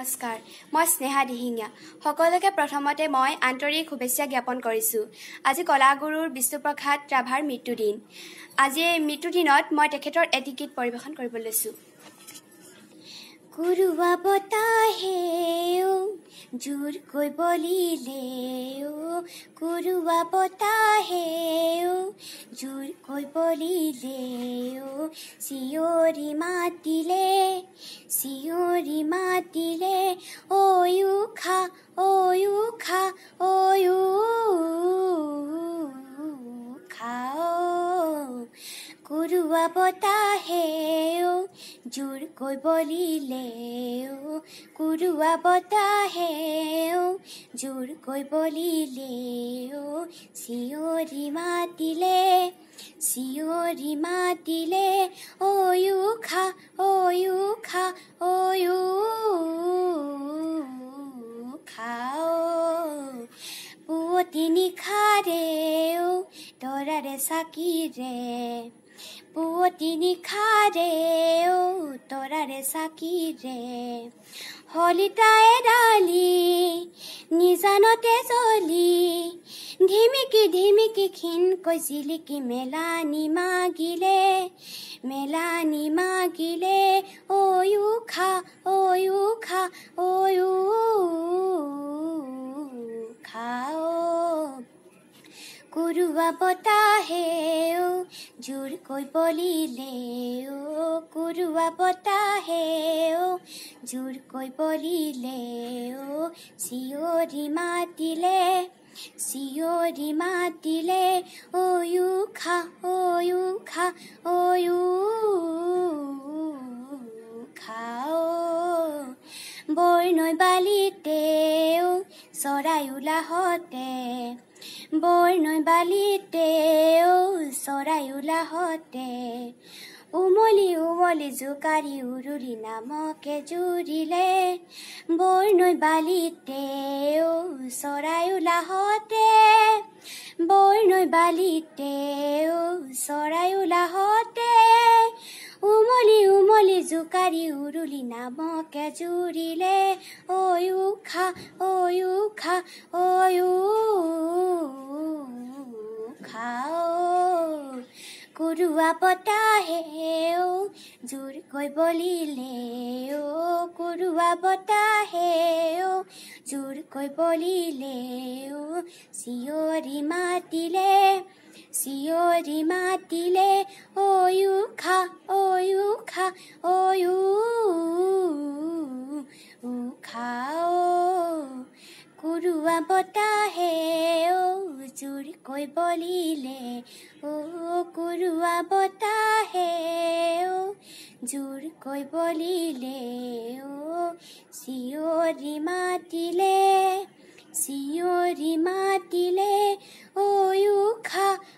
নমস্কাৰ মই স্নেহা দিহিঙীয়া সকলোকে প্ৰথমতে মই আন্তৰিক শুভেচ্ছা জ্ঞাপন কৰিছো। আজি কলাগুৰুৰ বিষ্ণুপ্ৰসাদ ৰাভাৰ মৃত্যুদিন। আজি এই মৃত্যুদিনত মই তেখেতৰ এটি গীত পৰিৱেশন কৰিব লৈছো। গুৰুৱা বতাহে জোৰ কৈ বলিলে গুৰুৱা বতাহে জোৰ কৈ বলিলে চিঞৰি মাতিলে অয়ু খা গুৰুৱা বতাহে জোৰ কৈ বলিলে গুৰুৱা বতাহে জোৰ কৈ বলিলে চিঞৰি মাতিলে অয়ু খা পুৱতি নিশাৰে তৰাৰে চাকিৰে পুৱতি নিশাৰে তৰাৰে চাকিৰে হলিতা এৰালি নিজানতে জ্বলি ধিমিকি ক্ষীণকৈ জিলিকি মেলানি মাগিলে অয়ু খা গুৰুৱা বতাহে জোৰ কৈ বলিলে গুৰুৱা বতাহে জোৰ কৈ বলিলে চিঞৰি মাতিলে অয়ু খা বৰ্ণৈ বালিতে চৰাই ওলাহতে বৰ্ণৈ বালিতে চৰাই ওলাহতে উমলি জোকাৰি উৰুলি নামকে জুৰিলে বৰ্ণৈ বালিতে চৰাই ওলাহতে বৰ্ণৈ বালিতে চৰাই ওলাহতে উমলি জোকাৰি উৰুলি নামকে জুৰিলে অয়ু খা গুৰুৱা বতাহে জোৰ কৈ বলিলে গুৰুৱা বতাহে জোৰ কৈ বলিলে চিঞৰি মাতিলে অয়ু খা গুৰুৱা বতাহে জোৰ কৈ বলিলে গুৰুৱা বতাহে জোৰ কৈ বলিলে চিঞৰি মাতিলে অয়ু খা